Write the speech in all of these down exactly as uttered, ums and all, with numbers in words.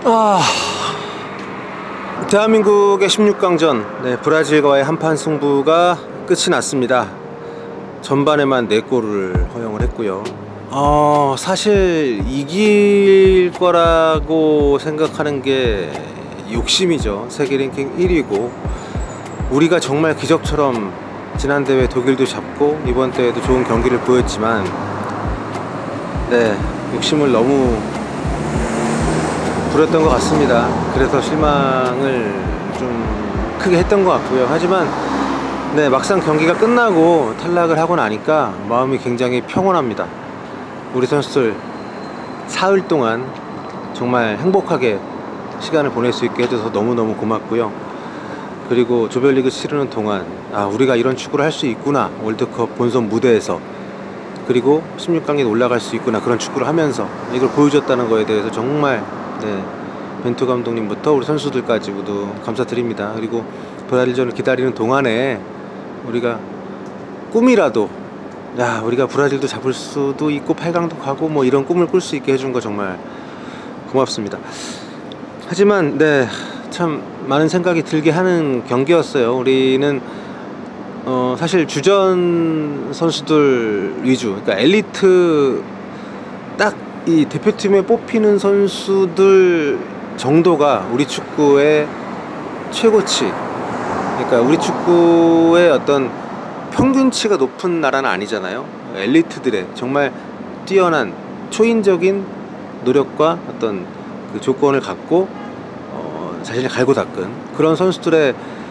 아, 대한민국의 십육 강전, 네, 브라질과의 한판 승부가 끝이 났습니다. 전반에만 네 골을 허용을 했고요. 어, 사실 이길 거라고 생각하는 게 욕심이죠. 세계 랭킹 일 위고 우리가 정말 기적처럼 지난 대회 독일도 잡고 이번 대회도 좋은 경기를 보였지만, 네, 욕심을 너무 부렸던 것 같습니다. 그래서 실망을 좀 크게 했던 것 같고요. 하지만 네, 막상 경기가 끝나고 탈락을 하고 나니까 마음이 굉장히 평온합니다. 우리 선수들 사흘 동안 정말 행복하게 시간을 보낼 수 있게 해줘서 너무너무 고맙고요. 그리고 조별리그 치르는 동안 아, 우리가 이런 축구를 할 수 있구나, 월드컵 본선 무대에서, 그리고 십육 강에 올라갈 수 있구나, 그런 축구를 하면서 이걸 보여줬다는 거에 대해서 정말 네, 벤투 감독님부터 우리 선수들까지 모두 감사드립니다. 그리고 브라질전을 기다리는 동안에 우리가 꿈이라도, 야, 우리가 브라질도 잡을 수도 있고 팔 강도 가고 뭐 이런 꿈을 꿀 수 있게 해준 거 정말 고맙습니다. 하지만 네, 참 많은 생각이 들게 하는 경기였어요. 우리는 어, 사실 주전 선수들 위주, 그러니까 엘리트, 딱 이 대표팀에 뽑히는 선수들 정도가 우리 축구의 최고치, 그러니까 우리 축구의 어떤 평균치가 높은 나라는 아니잖아요. 엘리트들의 정말 뛰어난 초인적인 노력과 어떤 그 조건을 갖고 어, 자신을 갈고 닦은 그런 선수들의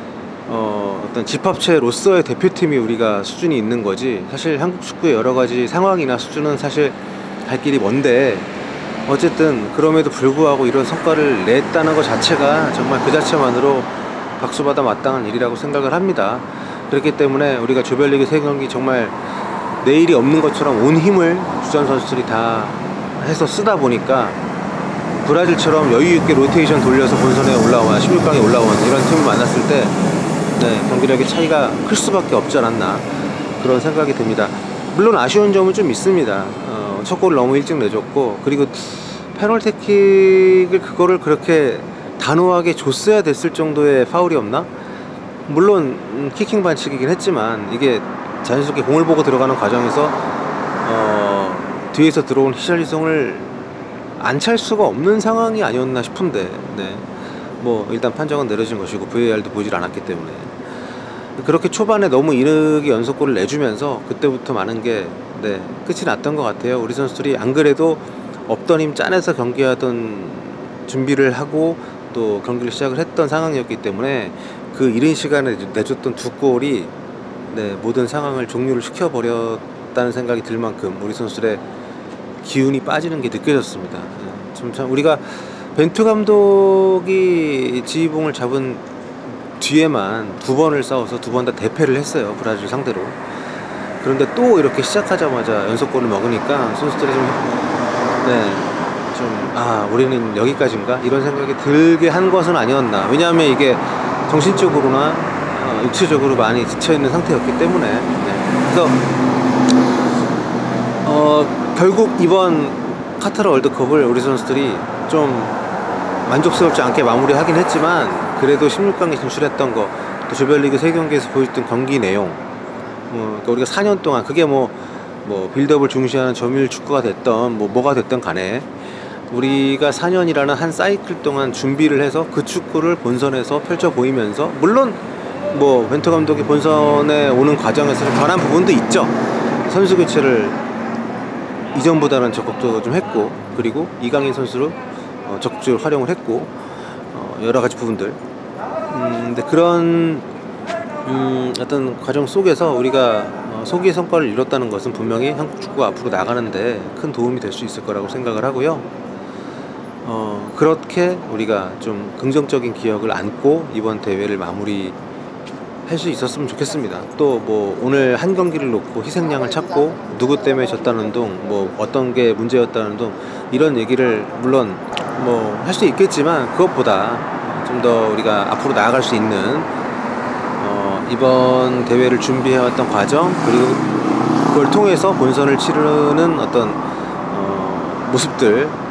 어, 어떤 집합체로서의 대표팀이 우리가 수준이 있는 거지, 사실 한국 축구의 여러 가지 상황이나 수준은 사실 갈 길이 먼데, 어쨌든 그럼에도 불구하고 이런 성과를 냈다는 것 자체가 정말 그 자체만으로 박수받아 마땅한 일이라고 생각을 합니다. 그렇기 때문에 우리가 조별리그 세 경기 정말 내일이 없는 것처럼 온 힘을 주전 선수들이 다 해서 쓰다 보니까 브라질처럼 여유있게 로테이션 돌려서 본선에 올라와 십육 강에 올라온 이런 팀을 만났을 때 네, 경기력의 차이가 클 수밖에 없지 않았나, 그런 생각이 듭니다. 물론 아쉬운 점은 좀 있습니다. 어, 첫 골을 너무 일찍 내줬고, 그리고 페널티킥을 그거를 그렇게 단호하게 줬어야 됐을 정도의 파울이 없나? 물론 음, 키킹 반칙이긴 했지만 이게 자연스럽게 공을 보고 들어가는 과정에서 어, 뒤에서 들어온 히샬리송을 안 찰 수가 없는 상황이 아니었나 싶은데, 네, 뭐 일단 판정은 내려진 것이고 브이에이알도 보질 않았기 때문에 그렇게 초반에 너무 이르게 연속골을 내주면서 그때부터 많은 게 네, 끝이 났던 것 같아요. 우리 선수들이 안 그래도 없던 힘 짜내서 경기하던 준비를 하고 또 경기를 시작을 했던 상황이었기 때문에 그 이른 시간에 내줬던 두 골이 네, 모든 상황을 종료를 시켜버렸다는 생각이 들 만큼 우리 선수들의 기운이 빠지는 게 느껴졌습니다. 네, 좀 참 우리가 벤투 감독이 지휘봉을 잡은 뒤에만 두 번을 싸워서 두 번 다 대패를 했어요, 브라질 상대로. 그런데 또 이렇게 시작하자마자 연속골을 먹으니까 선수들이 좀, 네, 좀, 아, 우리는 여기까지인가? 이런 생각이 들게 한 것은 아니었나. 왜냐하면 이게 정신적으로나 어, 육체적으로 많이 지쳐있는 상태였기 때문에. 네. 그래서 어, 결국 이번 카타르 월드컵을 우리 선수들이 좀 만족스럽지 않게 마무리하긴 했지만, 그래도 십육 강에 진출했던 거, 또 조별리그 세 경기에서 보여줬던 경기 내용, 어, 그러니까 우리가 사 년 동안 그게 뭐, 뭐 빌드업을 중시하는 점유율 축구가 됐던 뭐 뭐가 됐던 간에 우리가 사 년이라는 한 사이클 동안 준비를 해서 그 축구를 본선에서 펼쳐 보이면서, 물론 뭐 벤투 감독이 본선에 오는 과정에서 변한 부분도 있죠. 선수 교체를 이전보다는 적극적으로 좀 했고, 그리고 이강인 선수를 어, 적극적으로 활용을 했고, 어, 여러 가지 부분들. 음, 근데 그런 음, 어떤 과정 속에서 우리가 어, 소기의 성과를 이뤘다는 것은 분명히 한국 축구가 앞으로 나가는데 큰 도움이 될 수 있을 거라고 생각을 하고요. 어, 그렇게 우리가 좀 긍정적인 기억을 안고 이번 대회를 마무리 할 수 있었으면 좋겠습니다. 또 뭐 오늘 한 경기를 놓고 희생양을 찾고 누구 때문에 졌다는 둥, 뭐 어떤 게 문제였다는 둥, 이런 얘기를 물론 뭐 할 수 있겠지만, 그것보다 좀 더 우리가 앞으로 나아갈 수 있는 어, 이번 대회를 준비해왔던 과정, 그리고 그걸 통해서 본선을 치르는 어떤 어, 모습들,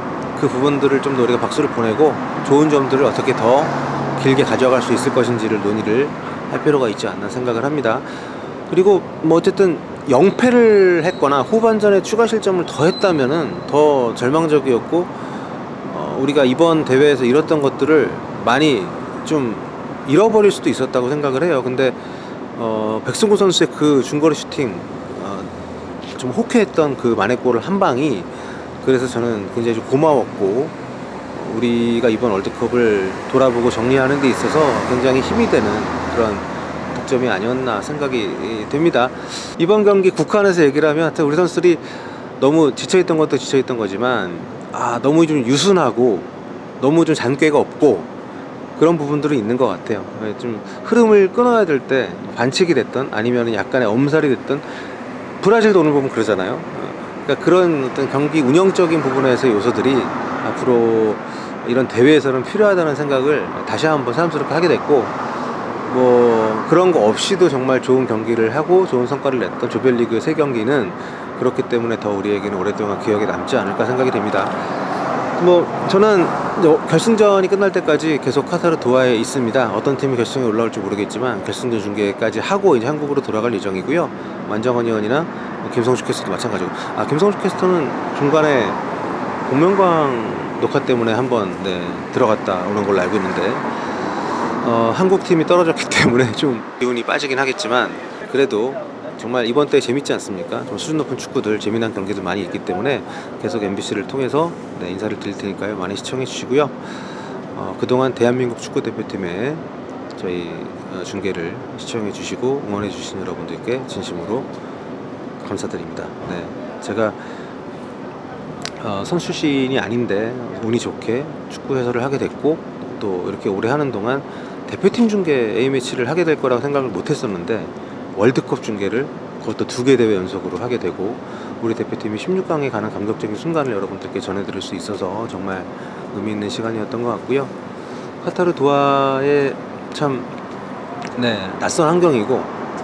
그 부분들을 좀 더 우리가 박수를 보내고 좋은 점들을 어떻게 더 길게 가져갈 수 있을 것인지를 논의를 할 필요가 있지 않나 생각을 합니다. 그리고 뭐 어쨌든 영패를 했거나 후반전에 추가 실점을 더 했다면은 더 절망적이었고 어, 우리가 이번 대회에서 잃었던 것들을 많이 좀 잃어버릴 수도 있었다고 생각을 해요. 근데 어, 백승구 선수의 그 중거리 슈팅 어, 좀 호쾌했던 그 만회골을 한 방이 그래서 저는 굉장히 좀 고마웠고 우리가 이번 월드컵을 돌아보고 정리하는 데 있어서 굉장히 힘이 되는 그런 득점이 아니었나 생각이 됩니다. 이번 경기 국한에서 얘기를 하면 우리 선수들이 너무 지쳐있던 것도 지쳐있던 거지만 아 너무 좀 유순하고 너무 좀 잔꾀가 없고 그런 부분들은 있는 것 같아요. 좀 흐름을 끊어야 될 때 반칙이 됐던 아니면 약간의 엄살이 됐던 브라질도 오늘 보면 그러잖아요. 그러니까 그런 어떤 경기 운영적인 부분에서 요소들이 앞으로 이런 대회에서는 필요하다는 생각을 다시 한번 새삼스럽게 하게 됐고 뭐 그런 거 없이도 정말 좋은 경기를 하고 좋은 성과를 냈던 조별리그 세 경기는 그렇기 때문에 더 우리에게는 오랫동안 기억에 남지 않을까 생각이 됩니다. 뭐 저는 결승전이 끝날 때까지 계속 카타르 도하에 있습니다. 어떤 팀이 결승에 올라올지 모르겠지만 결승전 중계까지 하고 이제 한국으로 돌아갈 예정이고요. 완정원 의원이나 김성주 캐스터도 마찬가지고 아 김성주 캐스터는 중간에 공명광 녹화 때문에 한번 네, 들어갔다 오는 걸로 알고 있는데 어, 한국 팀이 떨어졌기 때문에 좀 기운이 빠지긴 하겠지만 그래도 정말 이번 때 재밌지 않습니까? 좀 수준 높은 축구들 재미난 경기들 많이 있기 때문에 계속 엠비씨를 통해서 네, 인사를 드릴 테니까요. 많이 시청해 주시고요. 어, 그동안 대한민국 축구대표팀의 저희 어, 중계를 시청해 주시고 응원해 주신 여러분들께 진심으로 감사드립니다. 네, 제가 어, 선수 출신이 아닌데 운이 좋게 축구 해설을 하게 됐고 또 이렇게 오래 하는 동안 대표팀 중계 A매치를 하게 될 거라고 생각을 못 했었는데 월드컵 중계를 그것도 두 개 대회 연속으로 하게 되고 우리 대표팀이 십육 강에 가는 감격적인 순간을 여러분들께 전해드릴 수 있어서 정말 의미 있는 시간이었던 것 같고요. 카타르 도하의 참 네, 낯선 환경이고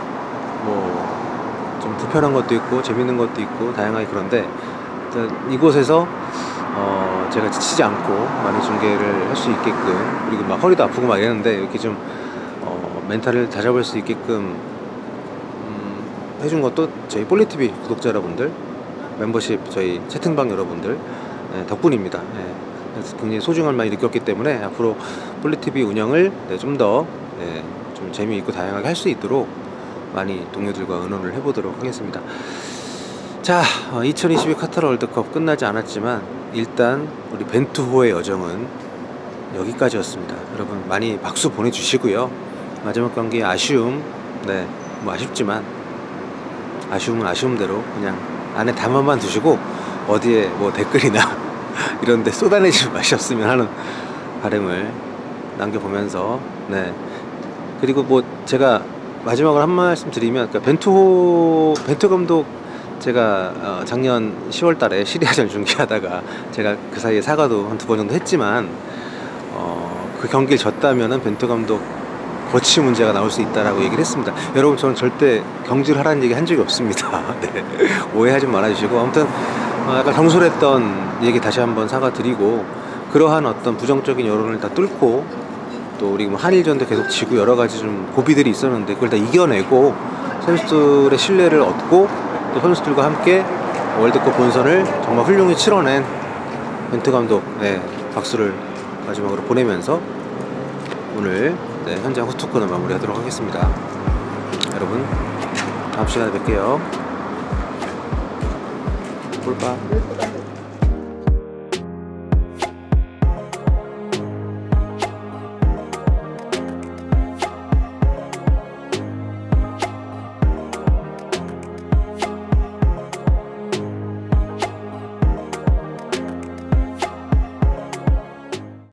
뭐 좀 불편한 것도 있고 재밌는 것도 있고 다양하게 그런데 이곳에서 어 제가 지치지 않고 많은 중계를 할 수 있게끔 그리고 막 허리도 아프고 막 이랬는데 이렇게 좀 어 멘탈을 다잡을 수 있게끔 음 해준 것도 저희 볼리티비 구독자 여러분들 멤버십 저희 채팅방 여러분들 네, 덕분입니다. 네, 그래서 굉장히 소중함을 많이 느꼈기 때문에 앞으로 볼리티비 운영을 네, 좀 더 네, 좀 재미있고 다양하게 할 수 있도록 많이 동료들과 의논을 해보도록 하겠습니다. 자, 어, 이천이십이 카타르 월드컵 끝나지 않았지만 일단 우리 벤투호의 여정은 여기까지였습니다. 여러분 많이 박수 보내주시고요. 마지막 경기 아쉬움, 네, 뭐 아쉽지만 아쉬움은 아쉬움대로 그냥 안에 담아만 두시고 어디에 뭐 댓글이나 이런데 쏟아내지 마셨으면 하는 바람을 남겨보면서 네, 그리고 뭐 제가 마지막으로 한 말씀 드리면 그러니까 벤투호 벤투 감독 제가 어 작년 시월 달에 시리아전 중계하다가 제가 그 사이에 사과도 한 두 번 정도 했지만 어 그 경기를 졌다면은 벤투 감독 거치 문제가 나올 수 있다라고 얘기를 했습니다. 여러분 저는 절대 경질을 하라는 얘기 한 적이 없습니다. 네. 오해하지 말아주시고 아무튼 어 약간 경솔했던 얘기 다시 한번 사과드리고 그러한 어떤 부정적인 여론을 다 뚫고 또 우리 뭐 한일전도 계속 지고 여러 가지 좀 고비들이 있었는데 그걸 다 이겨내고 선수들의 신뢰를 얻고 또 선수들과 함께 월드컵 본선을 정말 훌륭히 치러낸 벤투 감독 네, 박수를 마지막으로 보내면서 오늘 네, 현장 후토크는 마무리하도록 하겠습니다. 여러분 다음 시간에 뵐게요. 볼빠.